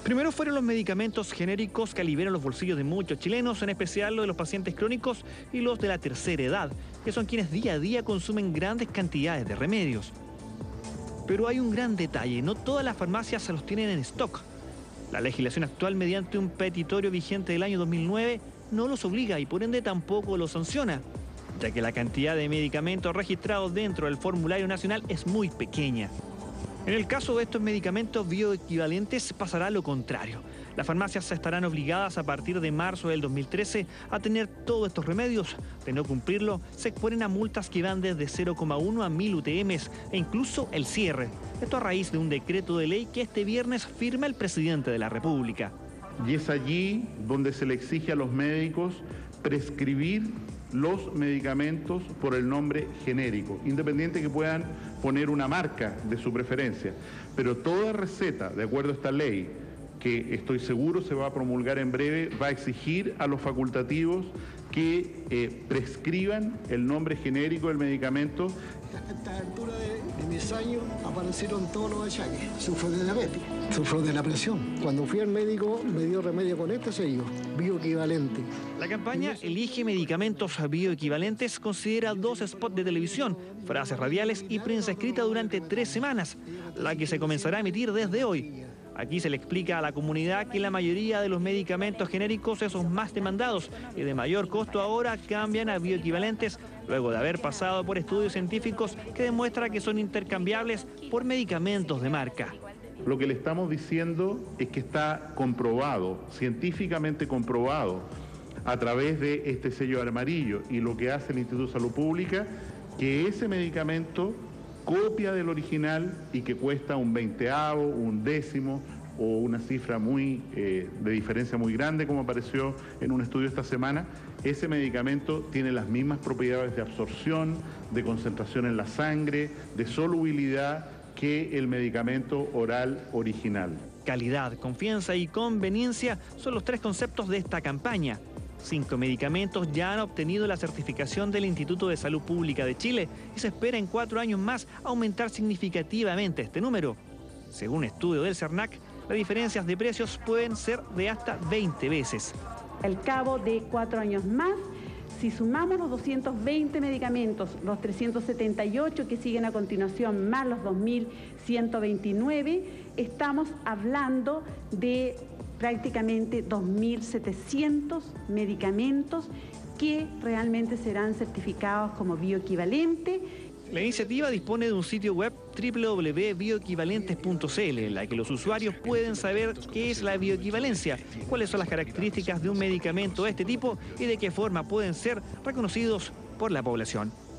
Primero fueron los medicamentos genéricos que aliviaron los bolsillos de muchos chilenos, en especial los de los pacientes crónicos y los de la tercera edad, que son quienes día a día consumen grandes cantidades de remedios. Pero hay un gran detalle, no todas las farmacias se los tienen en stock. La legislación actual, mediante un petitorio vigente del año 2009, no los obliga y por ende tampoco los sanciona, ya que la cantidad de medicamentos registrados dentro del formulario nacional es muy pequeña. En el caso de estos medicamentos bioequivalentes pasará lo contrario. Las farmacias estarán obligadas a partir de marzo del 2013 a tener todos estos remedios. De no cumplirlo, se exponen a multas que van desde 0,1 a 1000 UTMs e incluso el cierre. Esto a raíz de un decreto de ley que este viernes firma el presidente de la República. Y es allí donde se le exige a los médicos prescribir los medicamentos por el nombre genérico, independiente que puedan poner una marca de su preferencia. Pero toda receta, de acuerdo a esta ley, que estoy seguro se va a promulgar en breve, va a exigir a los facultativos que prescriban el nombre genérico del medicamento. A esta altura de mis años aparecieron todos los achaques. Sufro de diabetes, sufro de la presión. Cuando fui al médico me dio remedio con este sello, bioequivalente. La campaña Elige medicamentos bioequivalentes considera 2 spots de televisión, frases radiales y prensa escrita durante 3 semanas, la que se comenzará a emitir desde hoy. Aquí se le explica a la comunidad que la mayoría de los medicamentos genéricos, esos más demandados y de mayor costo ahora, cambian a bioequivalentes luego de haber pasado por estudios científicos que demuestran que son intercambiables por medicamentos de marca. Lo que le estamos diciendo es que está comprobado, científicamente comprobado, a través de este sello amarillo y lo que hace el Instituto de Salud Pública, que ese medicamento copia del original y que cuesta un 20avo, un décimo o una cifra de diferencia muy grande, como apareció en un estudio esta semana. Ese medicamento tiene las mismas propiedades de absorción, de concentración en la sangre, de solubilidad que el medicamento oral original. Calidad, confianza y conveniencia son los 3 conceptos de esta campaña. 5 medicamentos ya han obtenido la certificación del Instituto de Salud Pública de Chile y se espera en 4 años más aumentar significativamente este número. Según un estudio del CERNAC, las diferencias de precios pueden ser de hasta 20 veces. Al cabo de 4 años más, si sumamos los 220 medicamentos, los 378 que siguen a continuación, más los 2.129, estamos hablando de prácticamente 2.700 medicamentos que realmente serán certificados como bioequivalente. La iniciativa dispone de un sitio web www.bioequivalentes.cl en la que los usuarios pueden saber qué es la bioequivalencia, cuáles son las características de un medicamento de este tipo y de qué forma pueden ser reconocidos por la población.